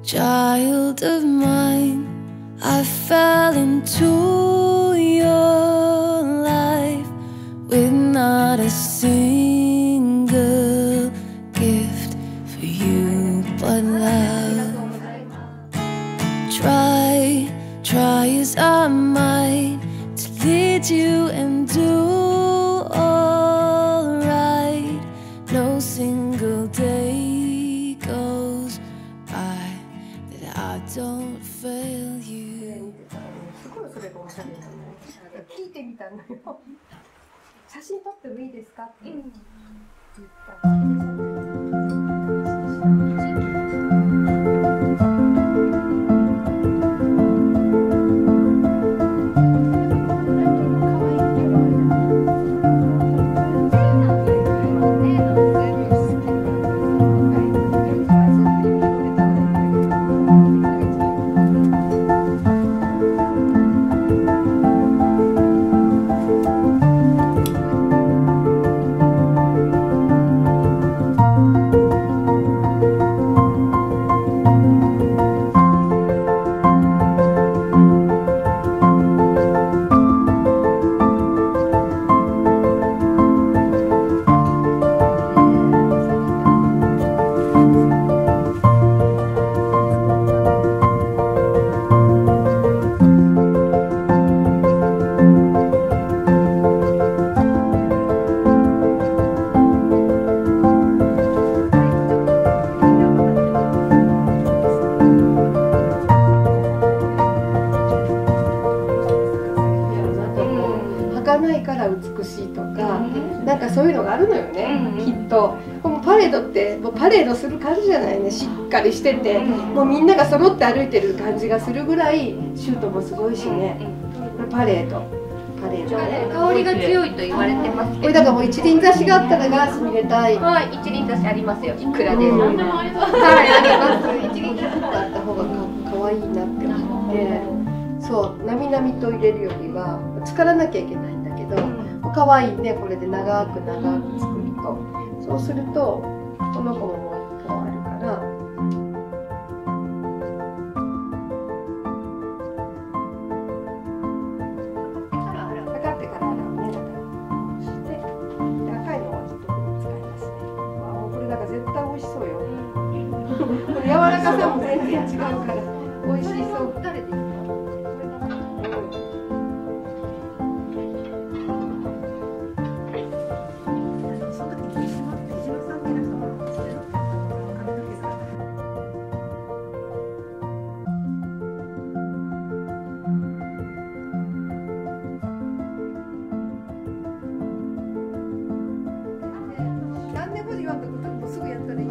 Child of mine, I fell into your life with not a single gift for you but love. Try as I might to lead you and do all right. No single day goes by that I don't fail you. すごいそれがおしゃれなの。聞いてみたのよ。写真撮ってもいいですかって言ったら。儚いから美しいとか、なんかそういうのがあるのよね、きっと。このパレードってもうパレードする感じじゃないね、しっかりしてて、もうみんなが揃って歩いてる感じがするぐらい、シュートもすごいしね。パレードね、 香りが強いと言われてますけど、 これだからもう一輪挿しがあったらガースに入れたい。 はい、一輪挿しありますよ、いくらでも。 何でもあります。はい、あります。一輪挿しがあった方が可愛いなって思って、そう、なみなみと入れるよりは浸からなきゃいけないんだけど、可愛いね、これで長く作ると、そうするとこの子ももう一個あるから。かかってから洗うね。だからして、赤いのは特に使いますね。これだから絶対美味しそうよ。これ柔らかさも全然違うから美味しそう。誰ですか？何年後に言わんとくともうすぐやったらいい。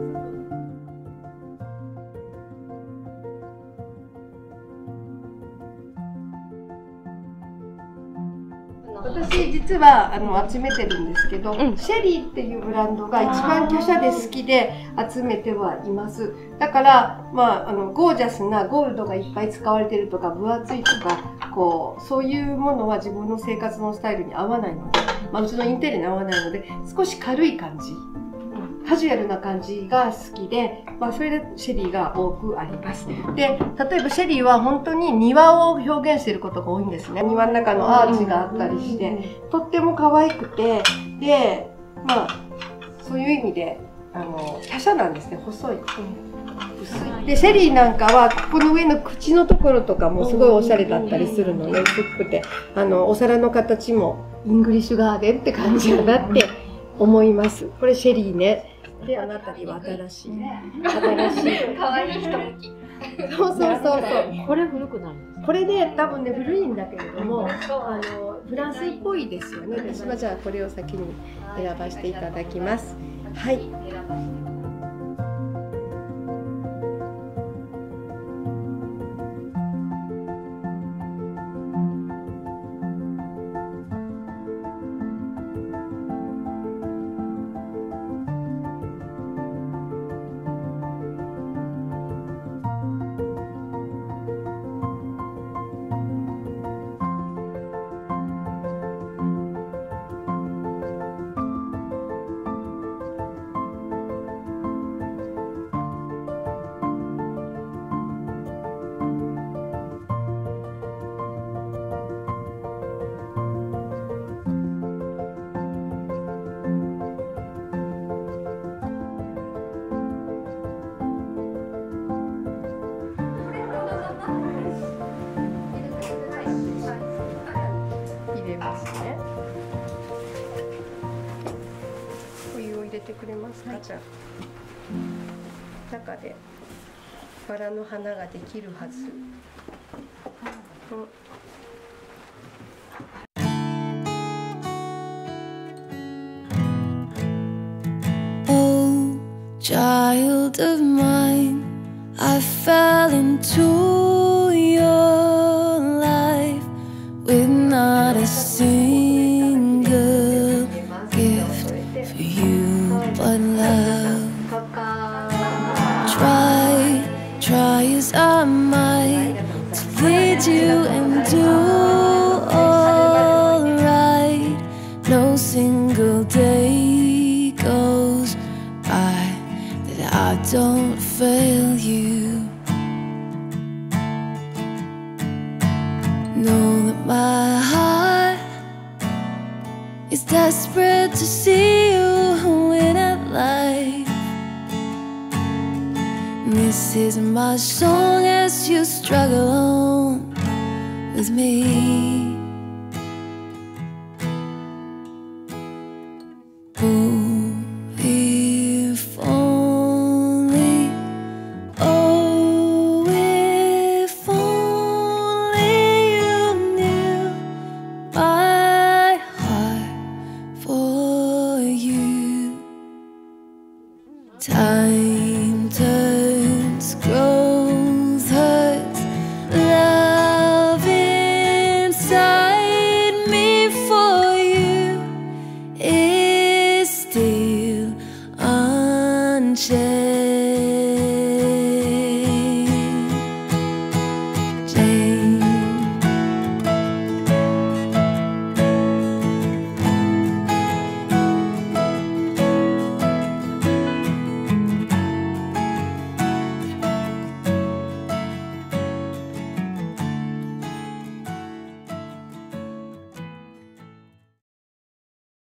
私実は集めてるんですけど、シェリーっていうブランドが一番華奢で好きで集めてはいます。だからまあゴージャスなゴールドがいっぱい使われてるとか分厚いとかこうそういうものは自分の生活のスタイルに合わないので、うちのインテリアに合わないので少し軽い感じ。カジュアルな感じが好きで、それでシェリーが多くあります。で、例えばシェリーは本当に庭を表現していることが多いんですね。庭の中のアーチがあったりして、とっても可愛くて、で、そういう意味で、華奢なんですね、細い。薄い。で、シェリーなんかは、ここの上の口のところとかもすごいおしゃれだったりするのね、薄くて。お皿の形もイングリッシュガーデンって感じだなって思います。これシェリーね。で、あなたには新しい。 可愛い人向き。 そう。 これ古くなるんですか？ これで多分ね古いんだけれども、フランスっぽいですよね。私はじゃあこれを先に選ばせていただきます。はい。 れますか、じゃあ中でバラの花ができるはず。 Oh, child of mine, I fell into your life with not a single gift for you but love. Try as I might to lead you and do all right. No single day goes by that I don't fail you. Know that my heart is desperate to see you win at life. This is my song as you struggle on with me.